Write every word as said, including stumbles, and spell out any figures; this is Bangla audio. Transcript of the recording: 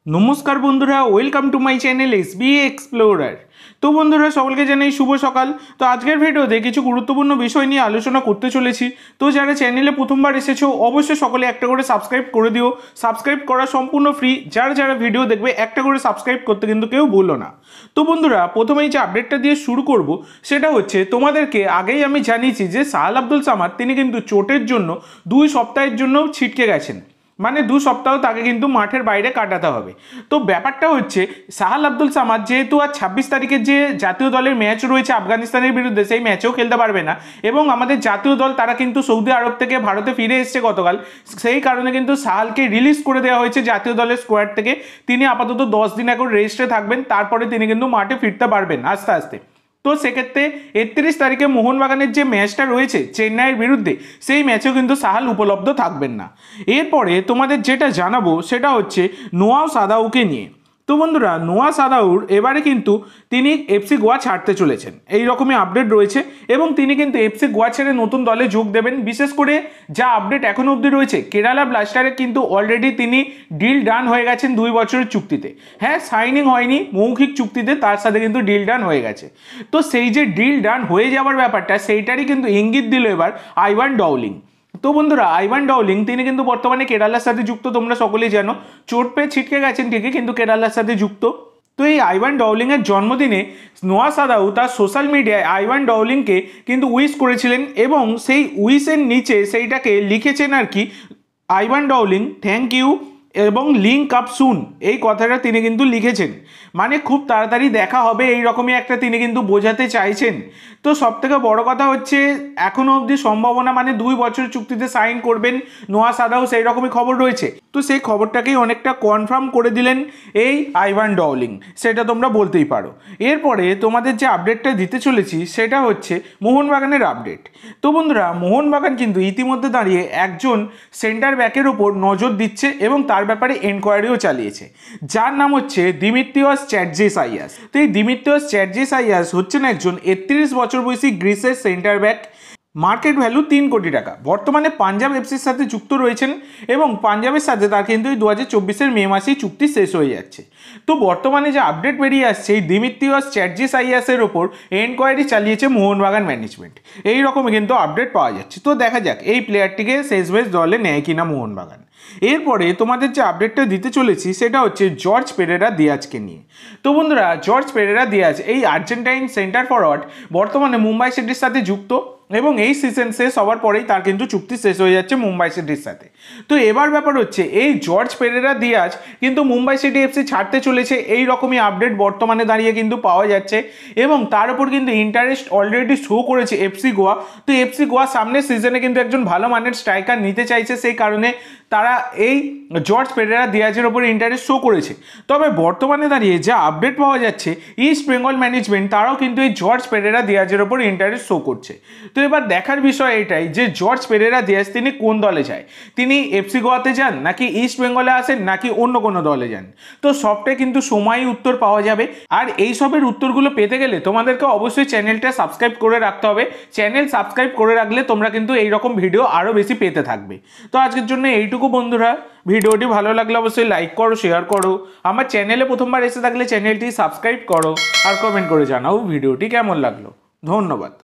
নমস্কার বন্ধুরা, welcome to my channel S B explorer. তো বন্ধুরা, সকলকে জানাই শুভ সকাল। তো আজকের ভিডিওতে কিছু গুরুত্বপূর্ণ বিষয় নিয়ে আলোচনা করতে চলেছি। তো যারা চ্যানেলে প্রথমবার এসেছো অবশ্যই সকলে একটা করে সাবস্ক্রাইব করে দিও। সাবস্ক্রাইব করা সম্পূর্ণ ফ্রি। যারা যারা ভিডিও দেখবে একটা করে সাবস্ক্রাইব করতে কিন্তু কেউ ভুলো না। তো বন্ধুরা, প্রথমেই যে আপডেটটা দিয়ে শুরু করব সেটা হচ্ছে, তোমাদেরকে আগেই আমি জানিয়েছি যে সাহাল আব্দুল সামাদ তিনি কিন্তু চোটের জন্য দুই সপ্তাহের জন্য ছিটকে গেছেন, মানে দু সপ্তাহ তাকে কিন্তু মাঠের বাইরে কাটাতে হবে। তো ব্যাপারটা হচ্ছে, সাহাল আব্দুল সামাদ যেহেতু আজ ছাব্বিশ তারিখের যে জাতীয় দলের ম্যাচ রয়েছে আফগানিস্তানের বিরুদ্ধে, সেই ম্যাচেও খেলতে পারবে না। এবং আমাদের জাতীয় দল তারা কিন্তু সৌদি আরব থেকে ভারতে ফিরে এসছে গতকাল, সেই কারণে কিন্তু সাহালকে রিলিজ করে দেওয়া হয়েছে জাতীয় দলের স্কোয়াড থেকে। তিনি আপাতত দশ দিন এখন রেস্টে থাকবেন, তারপরে তিনি কিন্তু মাঠে ফিরতে পারবেন আস্তে আস্তে। তো সেক্ষেত্রে একত্রিশ তারিখে মোহনবাগানের যে ম্যাচটা রয়েছে চেন্নাইয়ের বিরুদ্ধে, সেই ম্যাচেও কিন্তু সাহাল উপলব্ধ থাকবেন না। এরপরে তোমাদের যেটা জানাবো সেটা হচ্ছে নোয়াও সাদাউকে নিয়ে। তো বন্ধুরা, নোয়া সাদাউর এবারে কিন্তু তিনি এফসি গোয়া ছাড়তে চলেছেন, এই রকমই আপডেট রয়েছে। এবং তিনি কিন্তু এফসি গোয়া ছেড়ে নতুন দলে যোগ দেবেন। বিশেষ করে যা আপডেট এখনো অবধি রয়েছে, কেরালা ব্লাস্টারে কিন্তু অলরেডি তিনি ডিল ডান হয়ে গেছেন দুই বছরের চুক্তিতে। হ্যাঁ, সাইনিং হয়নি, মৌখিক চুক্তিতে তার সাথে কিন্তু ডিল ডান হয়ে গেছে। তো সেই যে ডিল ডান হয়ে যাওয়ার ব্যাপারটা, সেইটারই কিন্তু ইঙ্গিত দিল এবার আইভান ডাউলিং। তো বন্ধুরা, আইভান ডাউলিং তিনি কিন্তু বর্তমানে কেরালার সাথে যুক্ত, তোমরা সকলেই জানো। চোট পেয়ে ছিটকে গেছেন ঠিকই, কিন্তু কেরালার সাথে যুক্ত। তো এই আইভান ডাউলিংয়ের জন্মদিনে নোয়া সাদাউ তার সোশ্যাল মিডিয়ায় আইভান ডাউলিংকে কিন্তু উইশ করেছিলেন, এবং সেই উইশের নিচে সেইটাকে লিখেছেন আর কি, আইভান ডাউলিং থ্যাংক ইউ এবং লিঙ্ক আপ সুন, এই কথাটা তিনি কিন্তু লিখেছেন। মানে খুব তাড়াতাড়ি দেখা হবে, এই রকমই একটা তিনি কিন্তু বোঝাতে চাইছেন। তো সব থেকে বড় কথা হচ্ছে, এখনও অবধি সম্ভাবনা মানে দুই বছর চুক্তিতে সাইন করবেন নোয়া সাদাউ, সেই রকমই খবর রয়েছে। তো সেই খবরটাকেই অনেকটা কনফার্ম করে দিলেন এই আইভান ডাউলিং, সেটা তোমরা বলতেই পারো। এরপরে তোমাদের যে আপডেটটা দিতে চলেছি সেটা হচ্ছে মোহনবাগানের আপডেট। তো বন্ধুরা, মোহনবাগান কিন্তু ইতিমধ্যে দাঁড়িয়ে একজন সেন্টার ব্যাকের ওপর নজর দিচ্ছে এবং তার ব্যাপারে এনকোয়ারিও চালিয়েছে, যার নাম হচ্ছে দিমিত্রিয়স চ্যাটজিসাইয়াস। তো এই দিমিত্রিয়স চ্যাটজিসাইয়াস হচ্ছেন একজন একত্রিশ বছর বয়সী গ্রিসের সেন্টার ব্যাক। মার্কেট ভ্যালু তিন কোটি টাকা। বর্তমানে পাঞ্জাব এফসির সাথে যুক্ত রয়েছেন, এবং পাঞ্জাবের সাথে তার কিন্তু এই দু হাজার চব্বিশের মে মাসেই চুক্তি শেষ হয়ে যাচ্ছে। তো বর্তমানে যে আপডেট বেরিয়ে আসছে, এই দিমিত্রিয়স চ্যাটজিসাইয়াসের ওপর এনকোয়ারি চালিয়েছে মোহনবাগান ম্যানেজমেন্ট, এই রকমই কিন্তু আপডেট পাওয়া যাচ্ছে। তো দেখা যাক এই প্লেয়ারটিকে শেষমেশ দলে নেয় কিনা মোহনবাগান। এরপরে তোমাদের যে আপডেটটা দিতে চলেছি সেটা হচ্ছে জর্জ পেরেরা দিয়াজকে নিয়ে। তো বন্ধুরা, জর্জ পেরেরা দিয়াজ এই আর্জেন্টাইন সেন্টার ফরওয়ার্ড বর্তমানে মুম্বাই সিটির সাথে যুক্ত, এবং এই সিজন শেষ হওয়ার পরেই তার কিন্তু চুক্তি শেষ হয়ে যাচ্ছে মুম্বাই সিটির সাথে। তো এবার ব্যাপার হচ্ছে, এই জর্জ পেরেরা দিয়াজ কিন্তু মুম্বাই সিটি এফসি ছাড়তে চলেছে, এই রকমই আপডেট বর্তমানে দাঁড়িয়ে কিন্তু পাওয়া যাচ্ছে। এবং তার উপর কিন্তু ইন্টারেস্ট অলরেডি শো করেছে এফসি গোয়া। তো এফসি গোয়া সামনের সিজনে কিন্তু একজন ভালো মানের স্ট্রাইকার নিতে চাইছে, সেই কারণে তারা এই জর্জ পেরেরা দিয়াজের ওপর ইন্টারেস্ট শো করেছে। তবে বর্তমানে দাঁড়িয়ে যা আপডেট পাওয়া যাচ্ছে, ইস্ট বেঙ্গল ম্যানেজমেন্ট তারাও কিন্তু এই জর্জ পেরেরা দিয়াজের ওপর ইন্টারেস্ট শো করছে। তো এবার দেখার বিষয় এটাই যে জর্জ পেরেরা দিয়াজ তিনি কোন দলে যায়, তিনি এফসি গোয়াতে যান, নাকি ইস্ট বেঙ্গলে আসেন, নাকি অন্য কোনো দলে যান। তো সবটাই কিন্তু সময়ই উত্তর পাওয়া যাবে। আর এই সবের উত্তরগুলো পেতে গেলে তোমাদেরকে অবশ্যই চ্যানেলটা সাবস্ক্রাইব করে রাখতে হবে। চ্যানেল সাবস্ক্রাইব করে রাখলে তোমরা কিন্তু এইরকম ভিডিও আরও বেশি পেতে থাকবে। তো আজকের জন্য এইটুকু বন্ধুরা, ভিডিওটি ভালো লাগলে অবশ্যই লাইক করো, শেয়ার করো। আমার চ্যানেলে প্রথমবার এসে থাকলে চ্যানেলটি সাবস্ক্রাইব করো, আর কমেন্ট করে জানাও ভিডিওটি কেমন লাগলো। ধন্যবাদ।